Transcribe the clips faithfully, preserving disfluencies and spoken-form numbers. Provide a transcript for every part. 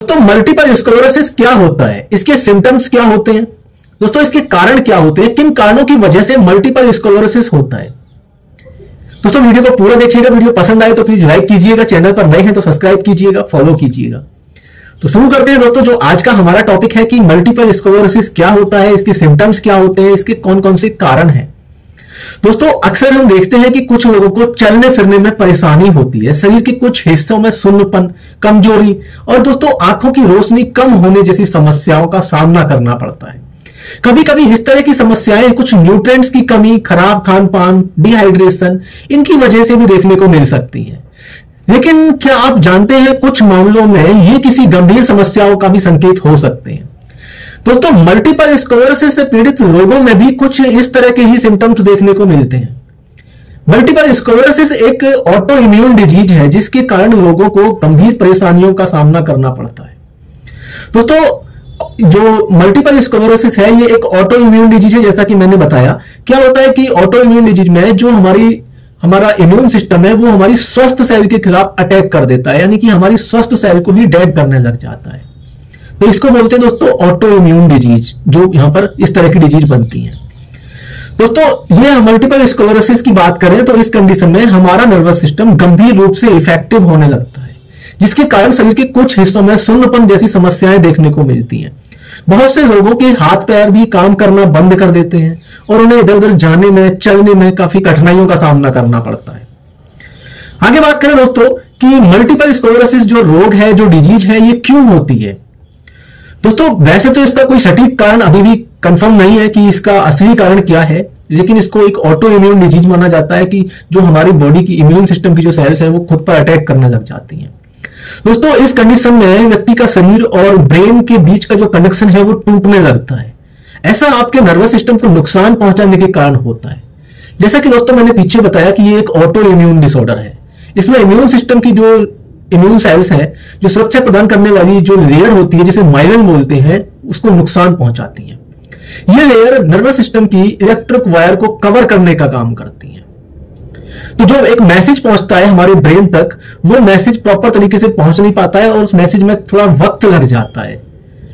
तो multiple sclerosis क्या होता है, इसके सिम्टम्स क्या होते हैं दोस्तों, इसके कारण क्या होते हैं, किन कारणों की वजह से मल्टीपल स्क्लेरोसिस होता है। दोस्तों वीडियो को पूरा देखिएगा, वीडियो पसंद आए तो प्लीज लाइक कीजिएगा, चैनल पर नए हैं तो सब्सक्राइब कीजिएगा, फॉलो कीजिएगा। तो शुरू करते हैं दोस्तों, जो आज का हमारा टॉपिक है कि मल्टीपल स्क्लेरोसिस क्या होता है, इसके सिम्टम्स क्या होते हैं, इसके कौन कौन से कारण हैं। दोस्तों अक्सर हम देखते हैं कि कुछ लोगों को चलने फिरने में परेशानी होती है, शरीर के कुछ हिस्सों में सुन्नपन, कमजोरी और दोस्तों आंखों की रोशनी कम होने जैसी समस्याओं का सामना करना पड़ता है। कभी कभी इस तरह की समस्याएं कुछ न्यूट्रिएंट्स की कमी, खराब खान पान, डिहाइड्रेशन, इनकी वजह से भी देखने को मिल सकती है। लेकिन क्या आप जानते हैं कुछ मामलों में ये किसी गंभीर समस्याओं का भी संकेत हो सकते हैं। दोस्तों मल्टीपल स्क्लेरोसिस से पीड़ित लोगों में भी कुछ इस तरह के ही सिम्टम्स देखने को मिलते हैं। मल्टीपल स्क्लेरोसिस एक ऑटो इम्यून डिजीज है जिसके कारण लोगों को गंभीर परेशानियों का सामना करना पड़ता है। दोस्तों जो मल्टीपल स्क्लेरोसिस है ये एक ऑटो इम्यून डिजीज है। जैसा कि मैंने बताया, क्या होता है कि ऑटो इम्यून डिजीज में जो हमारी हमारा इम्यून सिस्टम है वो हमारी स्वस्थ सेल के खिलाफ अटैक कर देता है, यानी कि हमारी स्वस्थ सेल को भी डेड करने लग जाता है। तो इसको बोलते हैं दोस्तों ऑटो इम्यून डिजीज, जो यहां पर इस तरह की डिजीज बनती है। दोस्तों ये मल्टीपल स्क्लेरोसिस की बात करें तो इस कंडीशन में हमारा नर्वस सिस्टम गंभीर रूप से इफेक्टिव होने लगता है, जिसके कारण शरीर के कुछ हिस्सों में सुन्नपन जैसी समस्याएं देखने को मिलती हैं। बहुत से लोगों के हाथ पैर भी काम करना बंद कर देते हैं और उन्हें इधर उधर जाने में, चलने में काफी कठिनाइयों का सामना करना पड़ता है। आगे बात करें दोस्तों कि मल्टीपल स्क्लेरोसिस जो रोग है, जो डिजीज है, ये क्यों होती है। दोस्तों वैसे तो इसका कोई सटीक कारण अभी भी कंफर्म नहीं है कि इसका असली कारण क्या है, लेकिन इसको एक ऑटो इम्यून डिजीज माना जाता है कि जो हमारी बॉडी की इम्यून सिस्टम की जो सेल्स है वो खुद पर अटैक करने लग जाती हैं। दोस्तों इस कंडीशन में व्यक्ति का शरीर और ब्रेन के बीच का जो कनेक्शन है वो टूटने लगता है। ऐसा आपके नर्वस सिस्टम को नुकसान पहुंचाने के कारण होता है। जैसा कि दोस्तों मैंने पीछे बताया कि ये एक ऑटो इम्यून डिसऑर्डर है। इसमें इम्यून सिस्टम की जो इम्यून सेल्स हैं, जो सुरक्षा प्रदान करने वाली जो लेयर होती है जिसे माइलिन बोलते हैं, उसको नुकसान पहुंचाती है। ये लेयर नर्वस सिस्टम की इलेक्ट्रिक वायर को कवर करने का काम करती है। तो जो एक मैसेज पहुंचता है हमारे ब्रेन तक, वो मैसेज प्रॉपर तरीके से पहुंच नहीं पाता है और उस मैसेज में थोड़ा वक्त लग जाता है।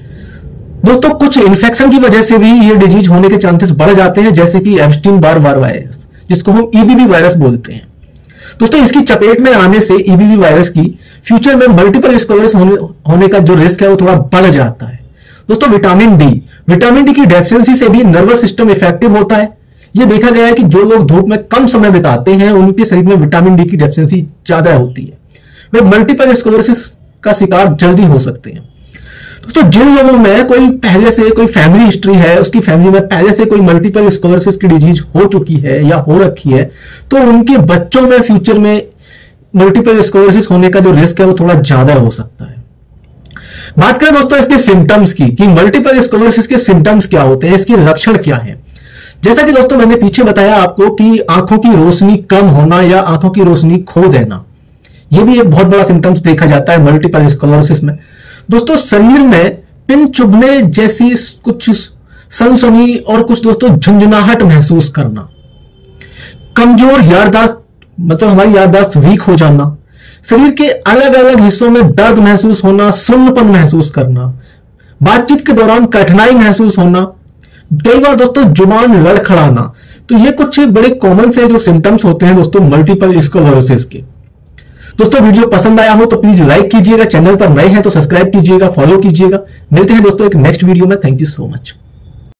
दोस्तों कुछ इन्फेक्शन की वजह से भी ये डिजीज होने के चांसेस बढ़ जाते हैं, जैसे कि एब्स्टीन बार बार वायरस, जिसको हम ईबीवी वायरस बोलते हैं। दोस्तों इसकी चपेट में आने से ईबीवी वायरस की फ्यूचर में मल्टीपल स्क्लेरोसिस होने, होने का जो रिस्क है वो थोड़ा बढ़ जाता है। दोस्तों विटामिन डी विटामिन डी की डेफिशिएंसी से भी नर्वस सिस्टम इफेक्टिव होता है। यह देखा गया है कि जो लोग धूप में कम समय बिताते हैं उनके शरीर में विटामिन डी की डेफिशिएंसी ज्यादा होती है, वे मल्टीपल स्क्लेरोसिस का शिकार जल्दी हो सकते हैं। दोस्तों जिन लोगों में कोई पहले से कोई फैमिली हिस्ट्री है, उसकी फैमिली में पहले से कोई मल्टीपल स्क्लेरोसिस की डिजीज हो चुकी है या हो रखी है, तो उनके बच्चों में फ्यूचर में मल्टीपल स्क्लेरोसिस होने का जो रिस्क है वो थोड़ा ज्यादा हो सकता है। बात करें दोस्तों इसके सिम्टम्स की कि मल्टीपल स्क्लेरोसिस के सिम्टम्स क्या होते हैं, इसके लक्षण क्या है। जैसा कि दोस्तों मैंने पीछे बताया आपको कि आंखों की रोशनी कम होना या आंखों की रोशनी खो देना, यह भी एक बहुत बड़ा सिम्टम्स देखा जाता है मल्टीपल स्क्लेरोसिस में। दोस्तों शरीर में पिन चुभने जैसी कुछ सनसनी और कुछ दोस्तों झुंझुनाहट महसूस करना, कमजोर याददाश्त, मतलब हमारी याददाश्त वीक हो जाना, शरीर के अलग अलग हिस्सों में दर्द महसूस होना, सुन्नपन महसूस करना, बातचीत के दौरान कठिनाई महसूस होना, कई बार दोस्तों जुबान लड़खड़ाना। तो ये कुछ बड़े कॉमन से जो सिम्टम्स होते हैं दोस्तों मल्टीपल स्क्लेरोसिस के। दोस्तों वीडियो पसंद आया हो तो प्लीज लाइक कीजिएगा, चैनल पर नए हैं तो सब्सक्राइब कीजिएगा, फॉलो कीजिएगा। मिलते हैं दोस्तों एक नेक्स्ट वीडियो में। Thank you so much.